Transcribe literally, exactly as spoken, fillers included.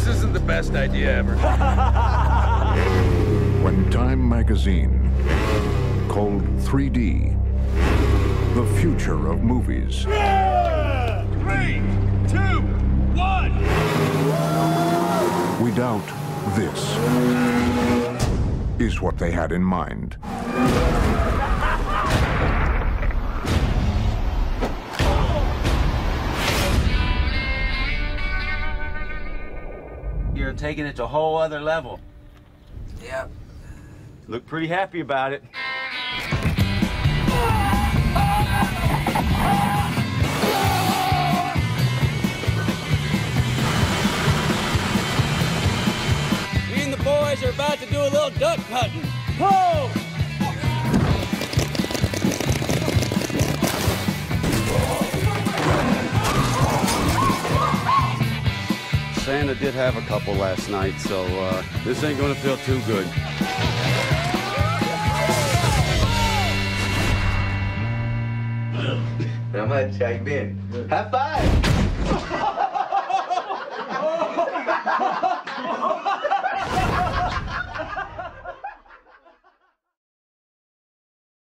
This isn't the best idea ever. When Time magazine called three D the future of movies. Yeah! Three, two, one! We doubt this is what they had in mind. You're taking it to a whole other level. Yep. Look pretty happy about it. Me and the boys are about to do a little duck hunting. Whoa! Santa did have a couple last night, so uh, this ain't gonna feel too good. How much? How you been? High five!